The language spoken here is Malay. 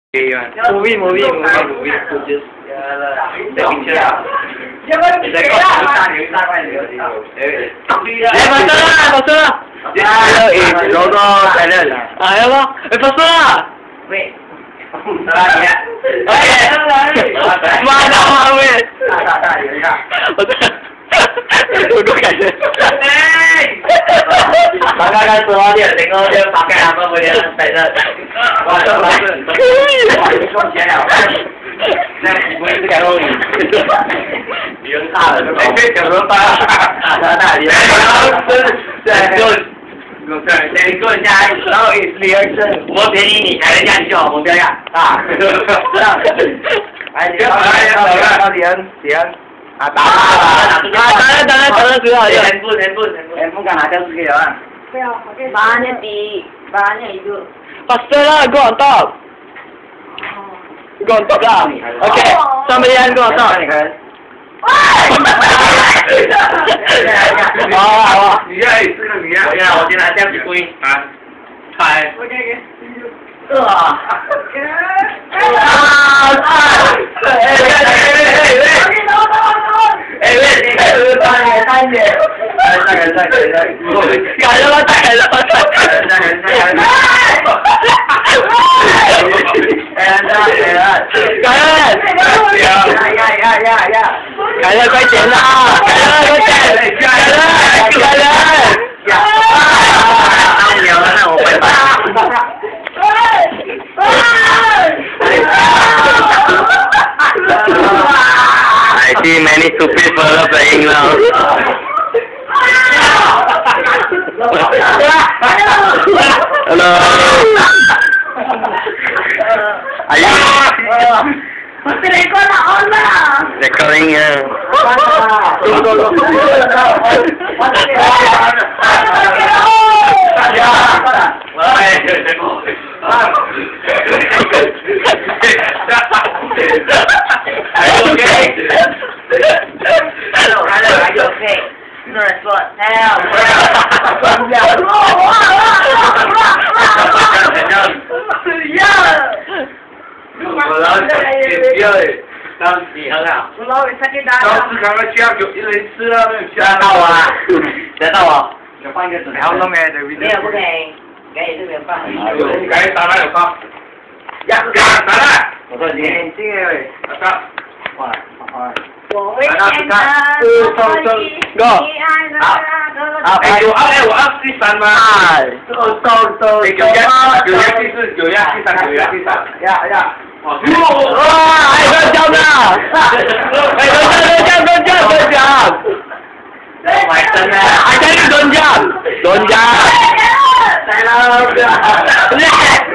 Movie. Pasal lah. Logo channel. Ya lah. Pasal lah. Wait. Salah ya. Mana weh? Tak. Duduk aja. Kakak kan suruh dia tengok dia pakai apa boleh spesial. Kau siapa? Nah, gue itu kalau ini. Dia salah. Kalau tak dia. Dari kau cari, tahu reaction. Mau beli ni, ada yang jual, mau beli ya? Dia. Tangan juga ya. Handphone kan ada sikit kan. Bahannya itu. Pasal lah, go on top. Go on top lah. Okay, sambilan go on top. Ya, itu kan dia. Ya, 我今天这样子归啊，开。 快点啦！ 那我拜拜。 I see many stupid fellow playing now. Hello. Are you recording? No response. Help. Kalau sakit darah. How long is the video? 没有不可以，可以这边放。 我说你眼睛哎， 我会见的，你爱的那个。 我要第三吗？呀。 哇！还在讲呢！在讲！还在你蹲讲！ 来了。